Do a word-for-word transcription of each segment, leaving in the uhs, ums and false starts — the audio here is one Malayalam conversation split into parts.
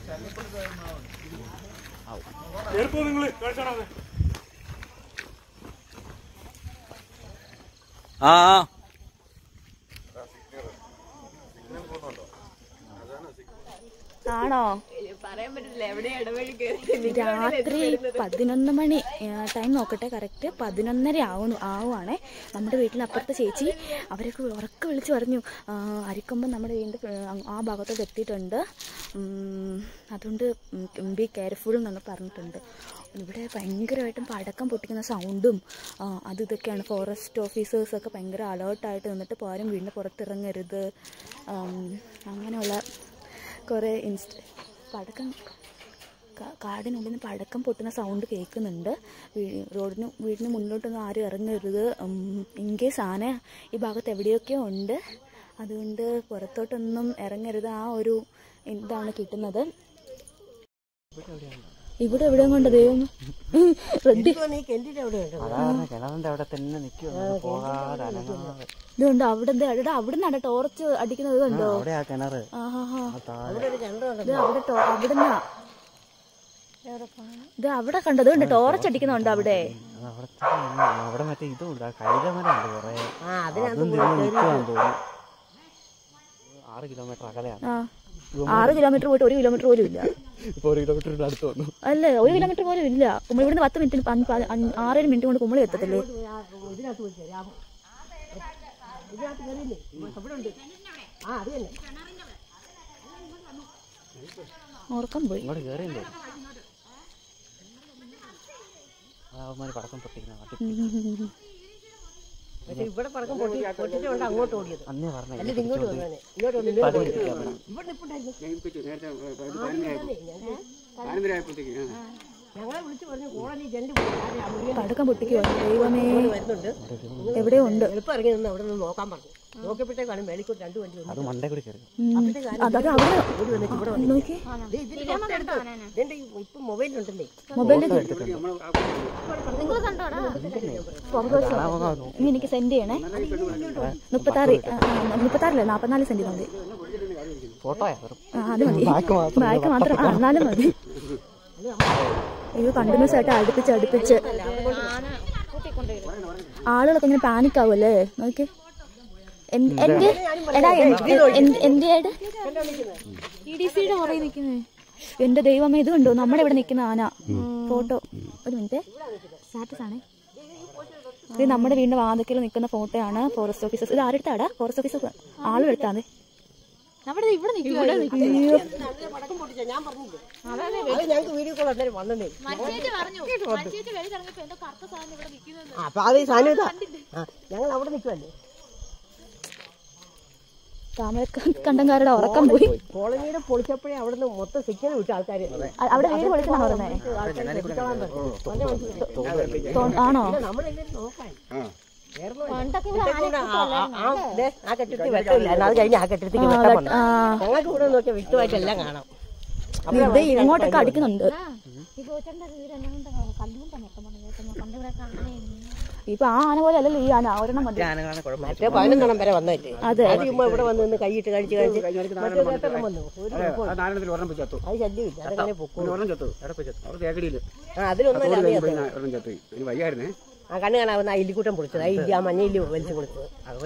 ആ ആണോ? രാത്രി പതിനൊന്ന് മണി ടൈം നോക്കട്ടെ, കറക്റ്റ് പതിനൊന്നര ആവുന്നു ആവുവാണേ. നമ്മുടെ വീട്ടിലപ്പുറത്തെ ചേച്ചി അവരൊക്കെ ഉറക്കെ വിളിച്ച് പറഞ്ഞു അരിക്കൊമ്പൻ നമ്മുടെ വീടിൻ്റെ ആ ഭാഗത്തോട്ട് എത്തിയിട്ടുണ്ട്, അതുകൊണ്ട് ബി കെയർഫുൾ എന്നൊക്കെ പറഞ്ഞിട്ടുണ്ട്. ഇവിടെ ഭയങ്കരമായിട്ടും പടക്കം പൊട്ടിക്കുന്ന സൗണ്ടും അത് ഇതൊക്കെയാണ്. ഫോറസ്റ്റ് ഓഫീസേഴ്സൊക്കെ ഭയങ്കര അലേർട്ടായിട്ട് നിന്നിട്ട് പോരും വീടിന് പുറത്തിറങ്ങരുത്, അങ്ങനെയുള്ള കുറേ ഇൻസ്റ്റ പടക്കം കാടിനുള്ളിൽ നിന്ന് പടക്കം പൊട്ടുന്ന സൗണ്ട് കേൾക്കുന്നുണ്ട്. റോഡിന് വീടിന് മുന്നോട്ടൊന്നും ആരും ഇറങ്ങരുത്, ഇൻകേസ് ആന ഈ ഭാഗത്ത് എവിടെയൊക്കെയോ ഉണ്ട്, അതുകൊണ്ട് പുറത്തോട്ടൊന്നും ഇറങ്ങരുത്, ആ ഒരു ഇതാണ് കിട്ടുന്നത്. ഇവിടെ എവിടെയും കൊണ്ട് ദൈവം ഇതുണ്ട്. അവിടെ അവിടെ നിന്നാണ് ടോർച്ച് അടിക്കുന്നത് കണ്ടോ? അവിടെ ഇത് അവിടെ കണ്ടത് കണ്ടോ? ടോർച്ച് അടിക്കുന്നുണ്ട് അവിടെ. ആറ് കിലോമീറ്റർ അകലെയാണ്. ആറ് കിലോമീറ്റർ പോയിട്ട് ഒരു കിലോമീറ്റർ പോലും ഇല്ല. അല്ലേ, ഒരു കിലോമീറ്റർ പോലും ഇല്ല. കുമ്മളി ഇവിടുന്ന് പത്ത് മിനിറ്റ് ആറേഴ് മിനിറ്റ് കൊണ്ട് കുമ്മളി എത്തത്തില്ലേ? ഉറക്കം പോയി. പടക്കം പൊട്ടിക്കുന്ന ഇവിടെ പടക്കം പൊട്ടി പൊട്ടിച്ചുകൊണ്ട് അങ്ങോട്ട് ഓടിയത്. അല്ലെങ്കിൽ ഇങ്ങോട്ട് വന്നേ, ഇങ്ങോട്ട് ഞങ്ങളെ വിളിച്ചു പറഞ്ഞു കോളനി ജന്റ് പടക്കം പൊട്ടിക്കുവാ. ദൈവമേ, വരുന്നുണ്ട്, എവിടെയോ ഉണ്ട്. എളുപ്പം ഇറങ്ങി നിന്ന് അവിടെ നിന്ന് നോക്കാൻ പറഞ്ഞു. നോക്കിയപ്പോഴത്തേക്കാണ് മേളിക്കൂട്ട് രണ്ടു വണ്ടി അത് മണ്ടേ കൂടി കയറി. ഇപ്പൊ മൊബൈലുണ്ടല്ലേ, മൊബൈലിൽ എനിക്ക് സെൻഡ് ചെയ്യണേ. മുപ്പത്താറ് മുപ്പത്താറില്ല നാപ്പത്തിനാല് സെന്റ് മതി. അത് മതി, ബാക്ക് മാത്രം. ആ എന്നാലും മതി. അയ്യോ, കണ്ടിന്യൂസ് ആയിട്ട് അടുപ്പിച്ച് അടുപ്പിച്ച് ആളുകളൊക്കെ ഇങ്ങനെ പാനിക് ആവുമല്ലേ? നോക്കി എന്റെ എടാ എന്റെ ഇ ഡി സിയുടെ പുറകെ നിൽക്കുന്നേ. എന്റെ ദൈവമേ, ഇത് കണ്ടോ നമ്മുടെ ഇവിടെ നിൽക്കുന്ന ആന? ഫോട്ടോ ഒരു മിനിറ്റ്, സ്റ്റാറ്റസ് ആണേ. ഇത് നമ്മുടെ വീടിന്റെ വാതിക്കൽ നിൽക്കുന്ന ഫോട്ടോ ആണ്. Forest officers. ഇത് ആരെടുത്താടാ? ഫോറസ്റ്റ് ഓഫീസർ ആളും എടുത്താന്നേ. നമ്മുടെ ഇവിടെ ഞങ്ങൾക്ക് വീഡിയോ കോൾ അന്നേരം വന്നേ. അപ്പൊ അത് സാധനം ഇതാ, ഞങ്ങൾ അവിടെ നിൽക്കുവല്ലേ. കണ്ടങ്കാരുടെ ഉറക്കം പോയി. കോളനിയുടെ പൊളിച്ചപ്പോഴേ അവിടുന്ന് മൊത്തം സിഗ്നൽ വിട്ടു ആൾക്കാർ. അവിടെ വീട് പൊളിച്ചെന്നാണ് പറഞ്ഞത്. ആണോ? നോക്കാൻ ആ കെട്ടിടത്തിൽ വെട്ടമില്ല, അത് കഴിഞ്ഞ് ആ കെട്ടിടത്തേക്ക് വെട്ടാൻ വന്നു. ഞങ്ങൾക്ക് ഇവിടെ നോക്കിയാൽ വിട്ടുമായിട്ടെല്ലാം കാണാം. ഇങ്ങോട്ടൊക്കെ അടിക്കുന്നുണ്ട്. ഇപ്പൊ ആ ആന പോലെ അല്ലല്ലോ ഈ ആന, ഒരെണ്ണം മതി. മറ്റേ പതിനൊന്നെണ്ണം വരെ വന്നിട്ട് അതെ ചുമ്മാ ഇവിടെ വന്ന് നിന്ന് കൈയിട്ട് കഴിച്ച് കഴിച്ച് വന്നു. അത് ശല്യമില്ല, അതങ്ങനെ പൊക്കോളൂ. അതിലൊന്നും ആ കണ്ണ് കാണാവുന്ന ആ ഇല്ലിക്കൂട്ടം പൊളിച്ചത്, ആ ഇല്ലി ആ മഞ്ഞ ഇല്ലി വലിച്ചു പൊളിച്ചത്.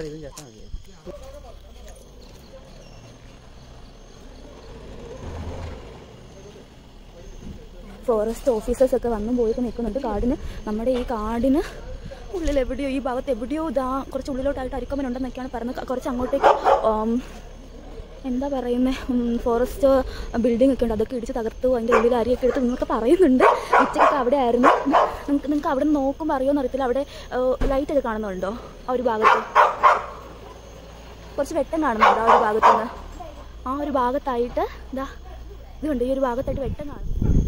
ഫോറസ്റ്റ് ഓഫീസേഴ്സ് ഒക്കെ വന്നും പോയിട്ട് നിൽക്കുന്നുണ്ട് കാടിന്. നമ്മുടെ ഈ കാടിന് ഉള്ളിൽ എവിടെയോ ഈ ഭാഗത്ത് എവിടെയോ ഇതാ കുറച്ച് ഉള്ളിലോട്ടായിട്ട് അരിക്കൊമ്പൻ ഉണ്ടെന്നൊക്കെയാണ് പറയുന്നത്. കുറച്ച് അങ്ങോട്ടേക്ക് എന്താ പറയുന്നത്, ഫോറസ്റ്റ് ബിൽഡിംഗ് ഒക്കെ ഉണ്ട്, അതൊക്കെ ഇടിച്ച് തകർത്തു, അതിൻ്റെ ഉള്ളിൽ അരിയൊക്കെ എടുത്ത് നിങ്ങൾക്ക് പറയുന്നുണ്ട്. ഉച്ചയ്ക്കൊക്കെ അവിടെ ആയിരുന്നു. നിങ്ങൾക്ക് നിങ്ങൾക്ക് അവിടെ നിന്ന് നോക്കുമ്പോൾ അറിയുമെന്ന് അറിയത്തില്ല, അവിടെ ലൈറ്റൊക്കെ കാണുന്നുണ്ടോ? ആ ഒരു ഭാഗത്ത് കുറച്ച് വെട്ടം കാണുന്നുണ്ട്. ആ ഒരു ഭാഗത്ത് നിന്ന് ആ ഒരു ഭാഗത്തായിട്ട് ഇതാ ഇതുണ്ട്, ഈ ഒരു ഭാഗത്തായിട്ട് വെട്ടം കാണും.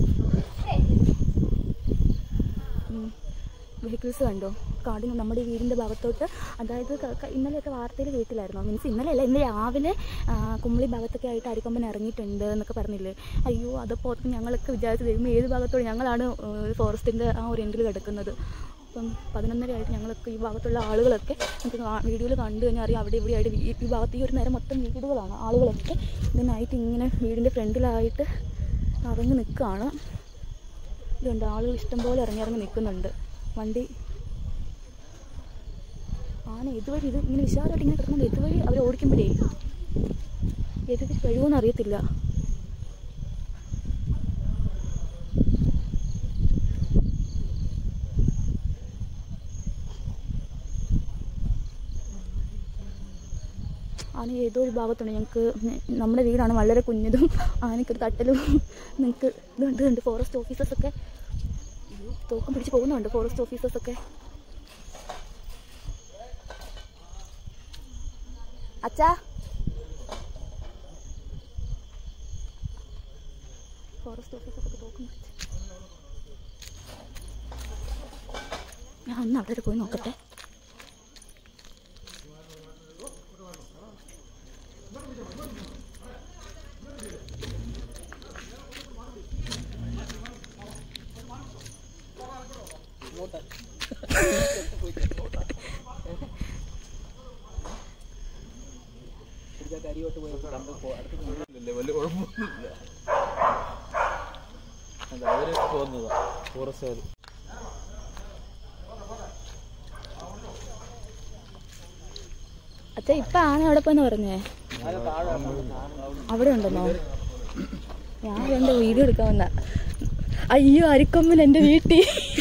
വെഹിക്കിൾസ് കണ്ടോ കാടിന് നമ്മുടെ വീടിൻ്റെ ഭാഗത്തോട്ട്. അതായത് ഇന്നലെയൊക്കെ വാർത്തയിൽ കേട്ടില്ലായിരുന്നു, മീൻസ് ഇന്നലെ അല്ല ഇന്ന് രാവിലെ കുമ്മളി ഭാഗത്തൊക്കെ ആയിട്ട് അരിക്കൊമ്പൻ ഇറങ്ങിയിട്ടുണ്ട് എന്നൊക്കെ പറഞ്ഞില്ലേ? അയ്യോ, അതപ്പോൾ ഞങ്ങളൊക്കെ വിചാരിച്ചു തരുമ്പോൾ ഏത് ഭാഗത്തോട് ഞങ്ങളാണ് ഫോറസ്റ്റിൻ്റെ ആ ഒരു എൻഡിൽ കിടക്കുന്നത്. അപ്പം പതിനൊന്നര ആയിട്ട് ഞങ്ങളൊക്കെ ഈ ഭാഗത്തുള്ള ആളുകളൊക്കെ നമുക്ക് വീഡിയോയിൽ കണ്ടു കഴിഞ്ഞാൽ അറിയാം, അവിടെ ഇവിടെ ആയിട്ട് ഈ ഭാഗത്ത് ഈ ഒരു നേരം മൊത്തം വീടുകളാണ്. ആളുകളൊക്കെ ഇതിനായിട്ട് ഇങ്ങനെ വീടിൻ്റെ ഫ്രണ്ടിലായിട്ട് ഇറങ്ങി നിൽക്കുകയാണ്. ഇതുണ്ട്, ആളുകൾ ഇഷ്ടംപോലെ ഇറങ്ങി ഇറങ്ങി നിൽക്കുന്നുണ്ട്. വണ്ടി ആന ഇതുവഴി ഇത് ഇങ്ങനെ വിശാലമായിട്ട് ഇങ്ങനെ കിടക്കുന്നുണ്ട്. ഇതുവഴി അവർ ഓടിക്കുമ്പോഴേ ഏതൊക്കെ കഴിയുമെന്ന് അറിയത്തില്ല. ആന ഏതോ ഒരു ഭാഗത്തുണ്ട്. ഞങ്ങൾക്ക് നമ്മുടെ വീടാണ് വളരെ കുഞ്ഞതും ആനയ്ക്കൊരു തട്ടലും. നിങ്ങൾക്ക് ഇതുണ്ട് ഉണ്ട് ഫോറസ്റ്റ് ഓഫീസേഴ്സൊക്കെ തോക്കം പിടിച്ച് പോകുന്നുണ്ട്. ഫോറസ്റ്റ് ഓഫീസേഴ്സൊക്കെ അച്ഛാ ഫോറസ്റ്റ് ഓഫീസേഴ്സൊക്കെ തോക്കം പിടിച്ച്. ഞാൻ ഒന്ന് അവിടെ പോയി നോക്കട്ടെ. അച്ഛാ ഇപ്പൊ ആന എവിടെ പോയെന്ന് പറഞ്ഞേ? അവിടെ ഉണ്ടെന്നോ? ഞാൻ എന്റെ വീഡിയോ എടുക്കാൻ വന്ന. അയ്യോ അരിക്കൊമ്പൻ എന്റെ വീട്ടിൽ.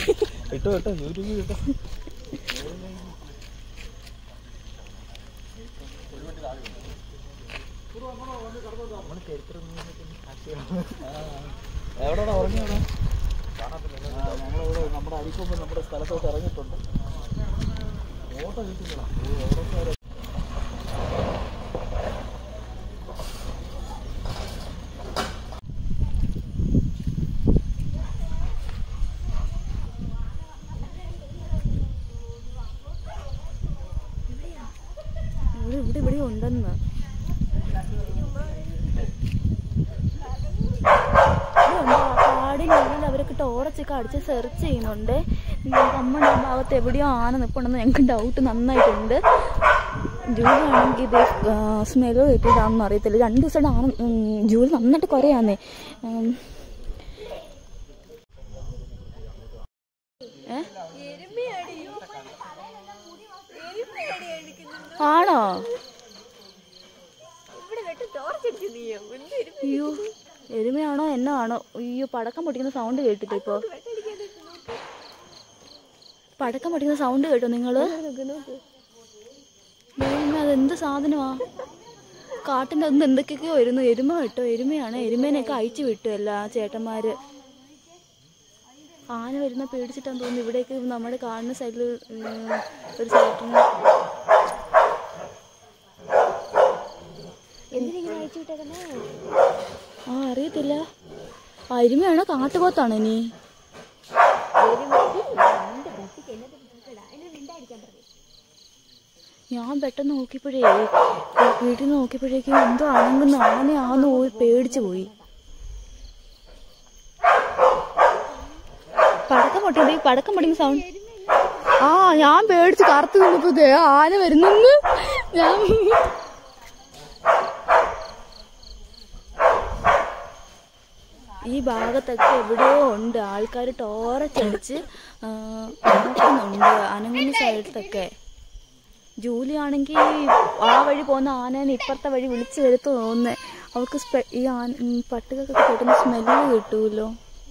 എവിടെയാണ് ഉറങ്ങിയാണ്? നമ്മളിവിടെ നമ്മുടെ അരിക്കൊമ്പൻ നമ്മുടെ സ്ഥലത്തോട്ട് ഇറങ്ങിയിട്ടുണ്ട്. ഓട്ടോ കിട്ടുന്നില്ല. ഓട്ടോക്കാരെ ഇവിടെ ഇവിടെ ഉണ്ടെന്ന്. കാടിനുള്ളിൽ അവരൊക്കെ ടോർച്ചൊക്കെ അടിച്ച് സെർച്ച് ചെയ്യുന്നുണ്ട്. നമ്മുടെ ആ ഭാഗത്ത് എവിടെയോ ആന നിൽപ്പുണ്ടെന്ന് ഞങ്ങൾക്ക് ഡൗട്ട് നന്നായിട്ടുണ്ട്. ജൂലി ആണെങ്കിൽ ഇത് സ്മെല്ലോ കിട്ടിയതാണെന്ന് അറിയത്തില്ല. രണ്ട് ദിവസമായിട്ട് ആന ജൂലി നന്നായിട്ട് കുറയാന്നേ. ആണോ? അയ്യോ എരുമയാണോ എന്നോ ആണോ? അയ്യോ പടക്കം പൊട്ടിക്കുന്ന സൗണ്ട് കേട്ടിട്ട്. ഇപ്പൊ പടക്കം പൊട്ടിക്കുന്ന സൗണ്ട് കേട്ടോ നിങ്ങള്? അതെന്ത് സാധനമാ? കാട്ടിൻ്റെ അന്ന് എന്തൊക്കെയൊക്കെയോ വരുന്നു. എരുമ കേട്ടോ, എരുമയാണ്. എരുമേനെയൊക്കെ അയച്ചു വിട്ടു എല്ലാ ചേട്ടന്മാര്. ആന വരുന്ന പേടിച്ചിട്ടാന്ന് തോന്നുന്നു. ഇവിടേക്ക് നമ്മുടെ കാണുന്ന സൈഡിൽ ഒരു ചേട്ടന് ആ അറിയത്തില്ല. അരുമയാണോ കാട്ടുപോത്താണോ ഇനി? ഞാൻ പെട്ടെന്ന് നോക്കിയപ്പോഴേ വീട്ടിൽ നോക്കിയപ്പോഴേക്കും എന്തോ അനങ്ങുന്ന ആനയാന്ന് പേടിച്ചു പോയി. പടക്കം പൊട്ടിയത് പടക്കം പൊട്ടിക്കുന്ന സൗണ്ട്. ആ ഞാൻ പേടിച്ച് കറുത്ത് നിന്നപ്പോ ആന വരുന്നെന്ന് ഞാൻ. ഈ ഭാഗത്തൊക്കെ എവിടെയോ ഉണ്ട് ആൾക്കാർ ടോറച്ചടിച്ച് നോക്കുന്നുണ്ട് അനങ്ങുന്ന സ്ഥലത്തൊക്കെ. ജൂലി ആണെങ്കിൽ ആ വഴി പോകുന്ന ആനേനെ ഇപ്പുറത്തെ വഴി വിളിച്ചു വരുത്തു തോന്നുന്നേ. അവൾക്ക് ഈ ആന പട്ടുകൾക്കൊക്കെ പെട്ടെന്ന് സ്മെല്ല് കിട്ടുമല്ലോ.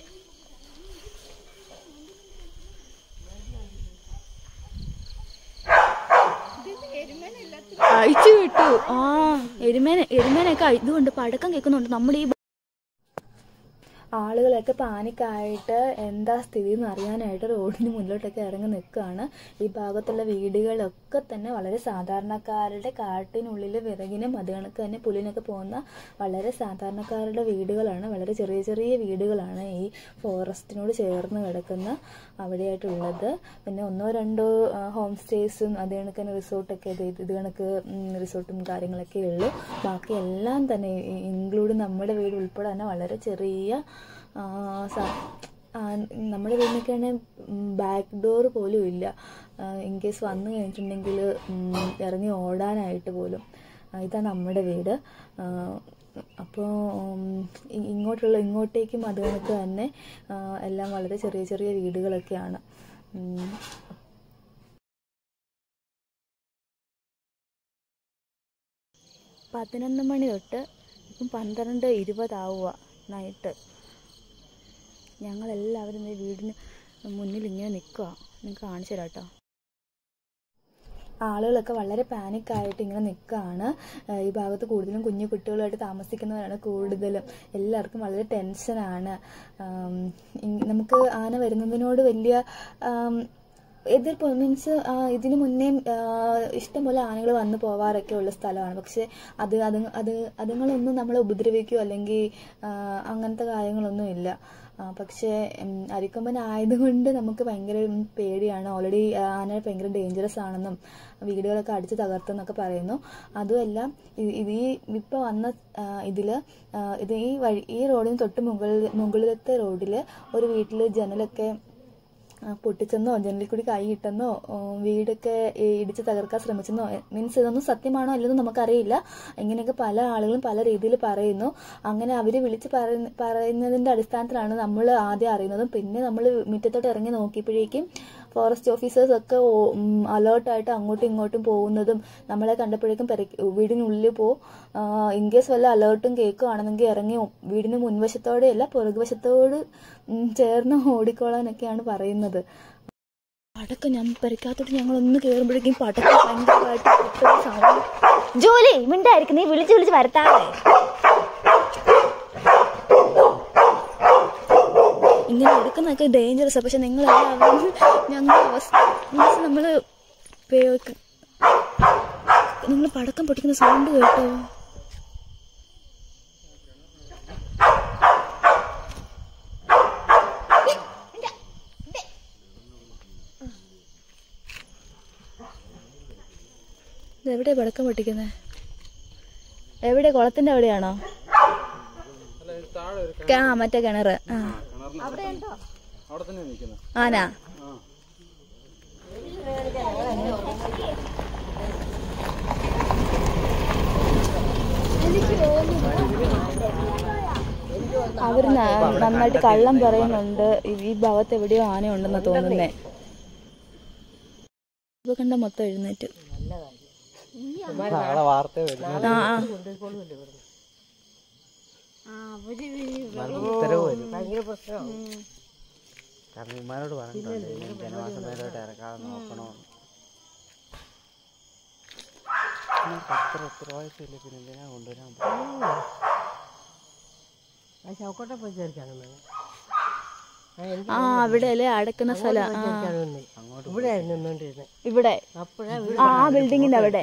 അഴിച്ചു വിട്ടു. ആ എരുമേനെ എരുമേനൊക്കെ ഇതുകൊണ്ട് പടക്കം കേൾക്കുന്നുണ്ട്. നമ്മുടെ ഈ ആളുകളൊക്കെ പാനിക്കായിട്ട് എന്താ സ്ഥിതി എന്ന് അറിയാനായിട്ട് റോഡിന് മുന്നിലോട്ടൊക്കെ ഇറങ്ങി നിൽക്കുകയാണ്. ഈ ഭാഗത്തുള്ള വീടുകളൊക്കെ തന്നെ വളരെ സാധാരണക്കാരുടെ കാട്ടിനുള്ളിൽ വിറകിനും അത് കണക്ക് തന്നെ പുലിനൊക്കെ പോകുന്ന വളരെ സാധാരണക്കാരുടെ വീടുകളാണ്. വളരെ ചെറിയ ചെറിയ വീടുകളാണ് ഈ ഫോറസ്റ്റിനോട് ചേർന്ന് കിടക്കുന്ന അവിടെയായിട്ടുള്ളത്. പിന്നെ ഒന്നോ രണ്ടോ ഹോം സ്റ്റേസും അത് കണക്ക് തന്നെ റിസോർട്ടൊക്കെ ഇത് ഇത് കണക്ക് റിസോർട്ടും കാര്യങ്ങളൊക്കെ ഉള്ളൂ. ബാക്കി എല്ലാം തന്നെ ഇൻക്ലൂഡ് നമ്മുടെ വീട് ഉൾപ്പെടെ തന്നെ വളരെ ചെറിയ നമ്മുടെ വീടിനൊക്കെ ആണെങ്കിൽ ബാക്ക് ഡോർ പോലും ഇല്ല. ഇൻ കേസ് വന്നു കഴിഞ്ഞിട്ടുണ്ടെങ്കിൽ ഇറങ്ങി ഓടാനായിട്ട് പോലും. ഇതാണ് നമ്മുടെ വീട്. അപ്പോൾ ഇങ്ങോട്ടുള്ള ഇങ്ങോട്ടേക്കും അത് കണക്ക് തന്നെ എല്ലാം വളരെ ചെറിയ ചെറിയ വീടുകളൊക്കെയാണ്. പതിനൊന്ന് മണി തൊട്ട് ഇപ്പം പന്ത്രണ്ട് ഇരുപതാവുക നൈറ്റ്. ഞങ്ങളെല്ലാവരും ഈ വീടിന് മുന്നിൽ ഇങ്ങനെ നിൽക്കുക. നിങ്ങൾക്ക് കാണിച്ചു തരാം കേട്ടോ. ആളുകളൊക്കെ വളരെ പാനിക്കായിട്ട് ഇങ്ങനെ നിൽക്കുകയാണ്. ഈ ഭാഗത്ത് കൂടുതലും കുഞ്ഞു കുട്ടികളുമായിട്ട് താമസിക്കുന്നവരാണ് കൂടുതലും. എല്ലാവർക്കും വളരെ ടെൻഷനാണ്. നമുക്ക് ആന വരുന്നതിനോട് വലിയ എതിർപ്പ് മീൻസ് ഇതിനു മുന്നേ ഇഷ്ടംപോലെ ആനകൾ വന്നു പോവാറൊക്കെ ഉള്ള സ്ഥലമാണ്. പക്ഷെ അത് അത് അത് അതുങ്ങളൊന്നും നമ്മളെ ഉപദ്രവിക്കുകയോ അല്ലെങ്കിൽ അങ്ങനത്തെ കാര്യങ്ങളൊന്നും ഇല്ല. പക്ഷേ അരിക്കൊമ്പൻ ആയതുകൊണ്ട് നമുക്ക് ഭയങ്കര പേടിയാണ്. ഓൾറെഡി ആന ഭയങ്കര ഡേഞ്ചറസ് ആണെന്നും വീടുകളൊക്കെ അടിച്ച് തകർത്തെന്നൊക്കെ പറയുന്നു. അതുമല്ല ഇത് ഈ ഇപ്പോൾ വന്ന ഇതിൽ ഇത് ഈ വഴി ഈ റോഡിന് തൊട്ട് മുകളിൽ മുകളിലത്തെ റോഡിൽ ഒരു വീട്ടിൽ ജനലൊക്കെ പൊട്ടിച്ചെന്നോ ജനലിൽ കൂടി കൈ ഇട്ടെന്നോ വീടൊക്കെ ഇടിച്ച് തകർക്കാൻ ശ്രമിച്ചെന്നോ മീൻസ് ഇതൊന്നും സത്യമാണോ അല്ലെന്നും നമുക്കറിയില്ല. ഇങ്ങനെയൊക്കെ പല ആളുകളും പല രീതിയിൽ പറയുന്നു. അങ്ങനെ അവർ വിളിച്ച് പറയുന്നതിൻ്റെ അടിസ്ഥാനത്തിലാണ് നമ്മൾ ആദ്യം അറിയുന്നതും. പിന്നെ നമ്മൾ മുറ്റത്തോട്ട് ഇറങ്ങി നോക്കിയപ്പോഴേക്കും ഫോറസ്റ്റ് ഓഫീസേഴ്സ് ഒക്കെ അലേർട്ടായിട്ട് അങ്ങോട്ടും ഇങ്ങോട്ടും പോകുന്നതും നമ്മളെ കണ്ടപ്പോഴേക്കും വീടിനുള്ളിൽ പോകും. ഇൻ കേസ് വല്ല അലേർട്ടും കേൾക്കുകയാണെന്നെങ്കിൽ ഇറങ്ങി വീടിന് മുൻവശത്തോടെയല്ല പുറകുവശത്തോട് ചേർന്ന് ഓടിക്കോളാനൊക്കെയാണ് പറയുന്നത്. പടക്കം ഞാൻ പരിക്കാത്തോട്ട് ഞങ്ങളൊന്ന് കയറുമ്പോഴേക്കും പടക്കം ഭയങ്കരമായിട്ട് ജോലി മിണ്ടായിരിക്കും. നീ വിളിച്ച് വിളിച്ച് വരത്താവേ. ഇങ്ങനെ എടുക്കുന്നതൊക്കെ ഡേഞ്ചറസ്. പക്ഷെ നിങ്ങളെല്ലാവരും ഞങ്ങൾ മീൻസ് നമ്മൾ നിങ്ങൾ പടക്കം പൊട്ടിക്കുന്ന സൗണ്ട് കേട്ടോ. ഇതെവിടെയാ പടക്കം പൊട്ടിക്കുന്നത്? എവിടെ? കുളത്തിന്റെ അവിടെയാണോ? ആ മറ്റേ കിണറ്. ആനാ അവർ നന്നായിട്ട് കള്ളം പറയുന്നുണ്ട്. ഈ ഭാഗത്ത് എവിടെയോ ആനയുണ്ടെന്നാ തോന്നുന്നേ. ഇപ്പൊ കണ്ട മൊത്തം എഴുന്നേറ്റ്. കർമ്മിമാരോട് പറഞ്ഞിട്ടുണ്ട് ജനവാസ മേലോട്ട് ഇറക്കാതെ നോക്കണോ. അത്ര ഉത്തരവാദിത്തമില്ല. പിന്നെ എന്തിനാ കൊണ്ടുവരാൻ ആ അവിടെ അല്ലേ അടക്കുന്ന സ്ഥലം. ഇവിടെ ആ ബിൽഡിങ്ങിന്റെ അവിടെ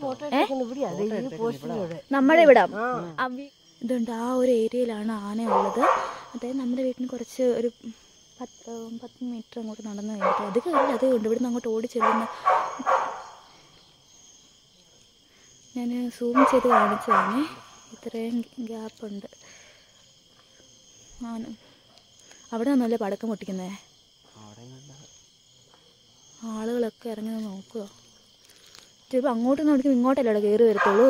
നമ്മുടെ ഇവിടെ ഇതുണ്ട്. ആ ഒരു ഏരിയയിലാണ് ആന ഉള്ളത്. അതായത് നമ്മുടെ വീട്ടിന് കുറച്ച് ഒരു പത്ത് പത്ത് മീറ്റർ അങ്ങോട്ട് നടന്നു കഴിഞ്ഞിട്ട് അത് കയറില്ല. അതേ ഉണ്ട്. ഇവിടുന്ന് അങ്ങോട്ട് ഓടി ചെല്ലുന്ന ഞാൻ സൂം ചെയ്ത് കാണിച്ചതാണ്. ഇത്രയും ഗ്യാപ്പുണ്ട്. ആന അവിടെ നിന്നല്ലേ പടക്കം പൊട്ടിക്കുന്നേ. ആളുകളൊക്കെ ഇറങ്ങി നോക്കുക. ചിലപ്പോൾ അങ്ങോട്ടും നോടിക്കും ഇങ്ങോട്ടല്ലേ അവിടെ കയറി വരത്തുള്ളൂ.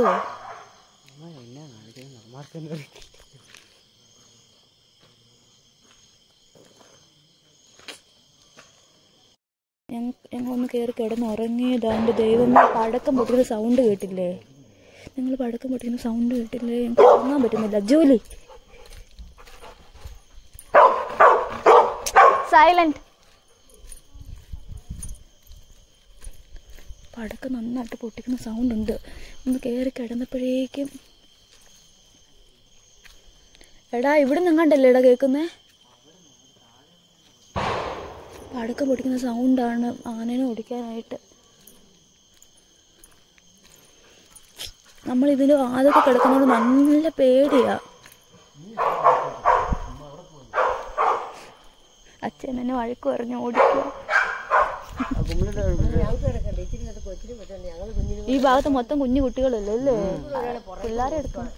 ഞങ്ങളൊന്ന് കയറി കിടന്ന് ഉറങ്ങിയതാണ്ട് ദൈവമേ. പടക്കം പൊട്ടിക്കുന്ന സൗണ്ട് കേട്ടില്ലേ? നിങ്ങൾ പടക്കം പൊട്ടിക്കുന്ന സൗണ്ട് കേട്ടില്ലേ? ഞങ്ങൾക്ക് ഉറങ്ങാൻ പറ്റുന്നില്ല. ജോലി സൈലന്റ്. പടക്കം നന്നായിട്ട് പൊട്ടിക്കുന്ന സൗണ്ട് ഉണ്ട്. ഒന്ന് കയറി കിടന്നപ്പോഴേക്കും എടാ ഇവിടെ നിങ്ങണ്ടല്ലേ എടാ കേൾക്കുന്നേ? പടക്കം പൊട്ടിക്കുന്ന സൗണ്ടാണ് ആനേനെ ഓടിക്കാനായിട്ട്. നമ്മളിതിന് ആദ്യമൊക്കെ കിടക്കുന്നതുകൊണ്ട് നല്ല പേടിയാ. അച്ഛൻ എന്നെ വഴക്ക് പറഞ്ഞ് ഓടിക്കുക. ഈ ഭാഗത്ത് മൊത്തം കുഞ്ഞു കുട്ടികളല്ലേ അല്ലേ? പിള്ളേരെ എടുക്കണം.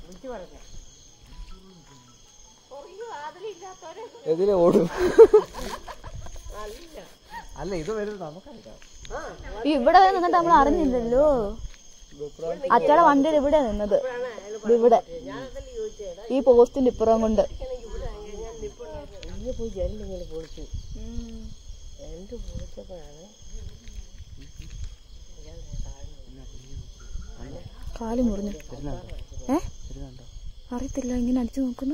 എതിരെ ഓടും. അല്ല ഇത് വരുന്നത് നമുക്കറിയാം. ഇവിടെ നിന്നിട്ട് നമ്മൾ അറിഞ്ഞില്ലല്ലോ. അച്ഛടെ വണ്ടിയിൽ ഇവിടെ നിന്നത്. ഇവിടെ ഈ പോസ്റ്റിന്റെ ഇപ്പുറം കൊണ്ട് പോയി ജനലിങ്ങനെ പൊളിച്ചു രണ്ട് പൊളിച്ചപ്പോഴാണ് കാല് മുറിഞ്ഞു. ഏ അറിയത്തില്ല, ഇങ്ങനെ അടിച്ചു നോക്കുന്നു.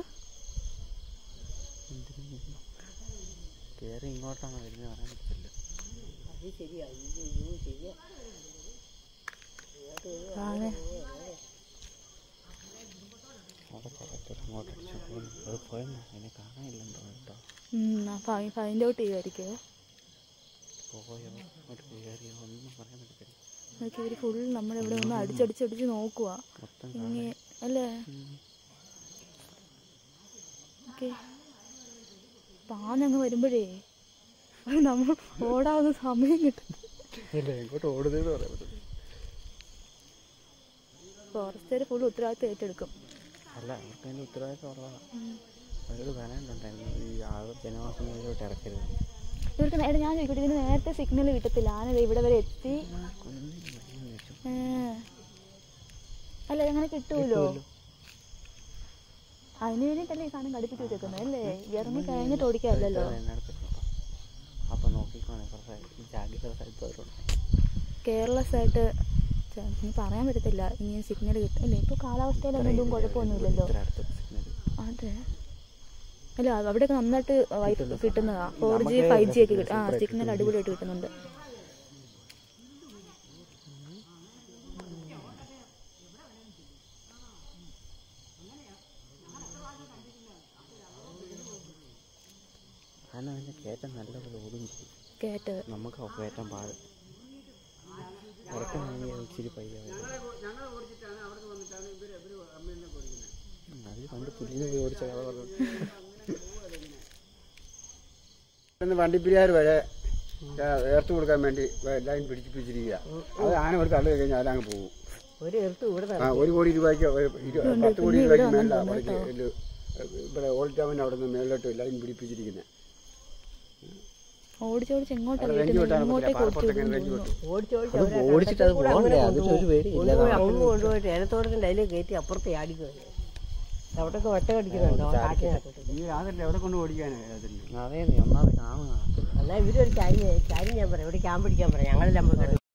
ഇങ്ങോട്ടാണ് വരുന്നത് പറയാൻ പറ്റില്ല. അത് ശരിയാ, ശരിയാ. ഫൈൻഡ് ഔട്ട് ചെയ്യുമായിരിക്കും. ഇവര് ഫുൾ നമ്മളിവിടെ ഒന്ന് അടിച്ചടിച്ചടിച്ച് നോക്കുക ഇങ്ങനെ അല്ലേ. ഓക്കെ, പാഞ്ഞങ്ങ് വരുമ്പോഴേ നമ്മൾ ഓടാവുന്ന സമയം കിട്ടും. ഫോറസ്റ്റുകാർ ഫുൾ ഉത്തരവാദിത്വം ഏറ്റെടുക്കും. അല്ല, അവർക്ക് അതിൻ്റെ ഉത്തരവാദിത്വം ഉള്ളതാണ്. അവരോട് പറയാനുണ്ടായിരുന്നു ഈ ആൾ ജനവാസത്തിലോട്ട് ഇറക്കരുത്. ഇവർക്ക് നേരെ ഞാൻ ചോദിക്കട്ടെ, ഇതിന് നേരത്തെ സിഗ്നൽ കിട്ടത്തില്ല. ആനത് ഇവിടെ വരെ എത്തി. അല്ല, അങ്ങനെ കിട്ടൂലോ. അതിന് വേണ്ടിയിട്ടല്ലേ ഈ സാധനം ഘടിപ്പിച്ച് വെച്ചേക്കുന്നത് അല്ലേ? ഇറങ്ങി കഴിഞ്ഞിട്ട് ഓടിക്കാമല്ലോ. കെയർലെസ് ആയിട്ട് ഇനി പറയാൻ പറ്റത്തില്ല. ഇനി സിഗ്നൽ കിട്ടും അല്ലേ? ഇപ്പോൾ കാലാവസ്ഥയിലൊന്നും കുഴപ്പമൊന്നുമില്ലല്ലോ. അതെ, അല്ല അവിടെയൊക്കെ നന്നായിട്ട് വൈഫ് കിട്ടുന്നതാ. ഫോർ ജി ഫൈവ് ജി ഒക്കെ കിട്ടും. ആ, സിഗ്നൽ അടിപൊളിയായിട്ട് കിട്ടുന്നുണ്ട്. കയറ്റം നല്ലപോലെ ഓടും. കേട്ട് നമുക്ക് കയറ്റാൻ പാട് ഇച്ചിരി പയ്യ. അത് പണ്ട് പുല്ലിന് പോയി ഓടിച്ച കഥ പറഞ്ഞു. വണ്ടിപ്പിരിയാർ വരെ ഏർത്ത് കൊടുക്കാൻ വേണ്ടി ലൈൻ പിടിച്ചിപ്പിച്ചിരിക്കുക. അത് ആന ഒരു തള്ളു കഴിഞ്ഞാൽ അതങ്ങ് പോകും. ആ, ഒരു കോടി രൂപയ്ക്ക് പത്ത് കോടി രൂപയ്ക്ക് മേളിലാണ് ഇവിടെ ഓൾഡ് ടൗണിന് അവിടെ നിന്ന് മേളിലോട്ട് ലൈൻ പിടിപ്പിച്ചിരിക്കുന്നത്. ഓടിച്ചോടിച്ച് എങ്ങോട്ടാണ് ഓടിച്ചിട്ട് അത് പോകണ്ടേ? അതിലൊരു പേടി അങ്ങ് കൊണ്ടുപോയിട്ട് ഏനത്തോടത്തിന്റെ അതിലേക്ക് കയറ്റി അപ്പുറത്തെ ആടിക്കുകയല്ലേ. അവിടെയൊക്കെ വട്ട കടിക്കുന്നുണ്ടോ? എവിടെ കൊണ്ട് ഓടിക്കാനേ അതെ, ഒന്നാമത് കാണുക. എന്നാൽ ഇവരൊരു കാര്യം കാര്യം ഞാൻ പറയാം, ഇവിടെ ക്യാമ്പ് പിടിക്കാൻ പറയാം. ഞങ്ങളെല്ലാം